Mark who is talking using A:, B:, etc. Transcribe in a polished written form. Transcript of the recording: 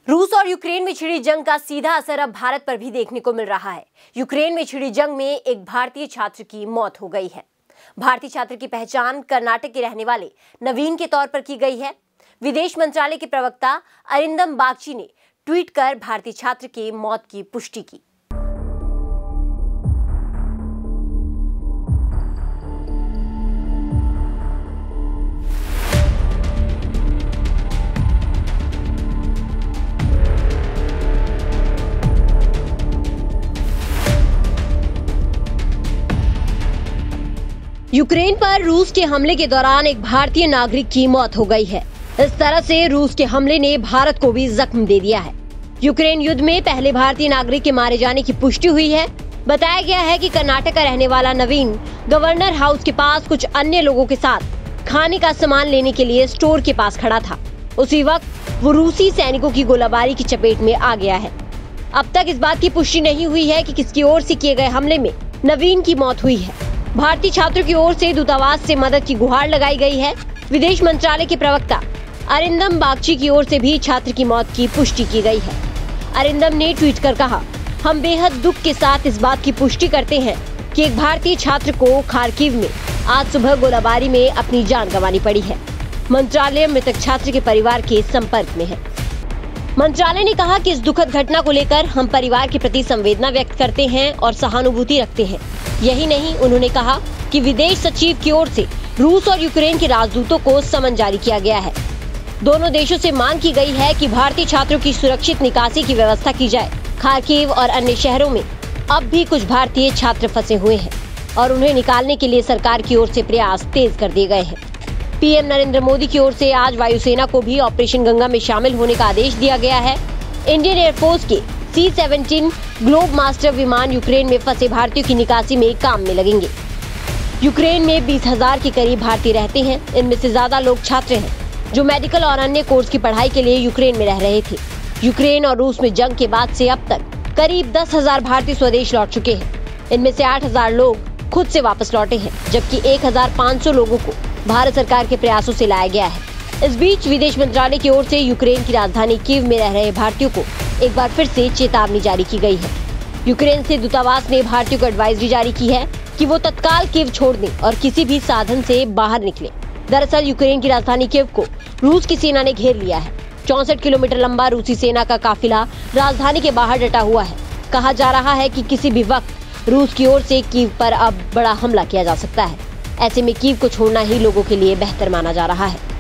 A: रूस और यूक्रेन में छिड़ी जंग का सीधा असर अब भारत पर भी देखने को मिल रहा है। यूक्रेन में छिड़ी जंग में एक भारतीय छात्र की मौत हो गई है। भारतीय छात्र की पहचान कर्नाटक के रहने वाले नवीन के तौर पर की गई है। विदेश मंत्रालय के प्रवक्ता अरिंदम बागची ने ट्वीट कर भारतीय छात्र की मौत की पुष्टि की। यूक्रेन पर रूस के हमले के दौरान एक भारतीय नागरिक की मौत हो गई है। इस तरह से रूस के हमले ने भारत को भी जख्म दे दिया है। यूक्रेन युद्ध में पहले भारतीय नागरिक के मारे जाने की पुष्टि हुई है। बताया गया है कि कर्नाटक का रहने वाला नवीन गवर्नर हाउस के पास कुछ अन्य लोगों के साथ खाने का सामान लेने के लिए स्टोर के पास खड़ा था। उसी वक्त वो रूसी सैनिकों की गोलाबारी की चपेट में आ गया है। अब तक इस बात की पुष्टि नहीं हुई है कि किसकी ओर से किए गए हमले में नवीन की मौत हुई है। भारतीय छात्रों की ओर से दूतावास से मदद की गुहार लगाई गई है। विदेश मंत्रालय के प्रवक्ता अरिंदम बागची की ओर से भी छात्र की मौत की पुष्टि की गई है। अरिंदम ने ट्वीट कर कहा, हम बेहद दुख के साथ इस बात की पुष्टि करते हैं कि एक भारतीय छात्र को खार्किव में आज सुबह गोलाबारी में अपनी जान गंवानी पड़ी है। मंत्रालय मृतक छात्र के परिवार के संपर्क में है। मंत्रालय ने कहा कि इस दुखद घटना को लेकर हम परिवार के प्रति संवेदना व्यक्त करते हैं और सहानुभूति रखते हैं। यही नहीं, उन्होंने कहा कि विदेश सचिव की ओर से रूस और यूक्रेन के राजदूतों को समन जारी किया गया है। दोनों देशों से मांग की गई है कि भारतीय छात्रों की सुरक्षित निकासी की व्यवस्था की जाए। खार्किव और अन्य शहरों में अब भी कुछ भारतीय छात्र फंसे हुए हैं और उन्हें निकालने के लिए सरकार की ओर से प्रयास तेज कर दिए गए हैं। पीएम नरेंद्र मोदी की ओर से आज वायुसेना को भी ऑपरेशन गंगा में शामिल होने का आदेश दिया गया है। इंडियन एयरफोर्स के C-17 ग्लोब मास्टर विमान यूक्रेन में फंसे भारतीयों की निकासी में काम में लगेंगे। यूक्रेन में 20,000 के करीब भारतीय रहते हैं। इनमें से ज्यादा लोग छात्र हैं जो मेडिकल और अन्य कोर्स की पढ़ाई के लिए यूक्रेन में रह रहे थे। यूक्रेन और रूस में जंग के बाद से अब तक करीब 10,000 भारतीय स्वदेश लौट चुके हैं। इनमें से 8,000 लोग खुद से वापस लौटे हैं, जबकि 1,500 लोगों को भारत सरकार के प्रयासों से लाया गया है। इस बीच विदेश मंत्रालय की ओर से यूक्रेन की राजधानी कीव में रह रहे भारतीयों को एक बार फिर से चेतावनी जारी की गई है। यूक्रेन से दूतावास ने भारतीयों को एडवाइजरी जारी की है कि वो तत्काल कीव छोड़ दें और किसी भी साधन से बाहर निकलें। दरअसल यूक्रेन की राजधानी कीव को रूस की सेना ने घेर लिया है। 64 किलोमीटर लंबा रूसी सेना का काफिला राजधानी के बाहर डटा हुआ है। कहा जा रहा है कि किसी भी वक्त रूस की ओर से कीव पर अब बड़ा हमला किया जा सकता है। ऐसे में कीव को छोड़ना ही लोगों के लिए बेहतर माना जा रहा है।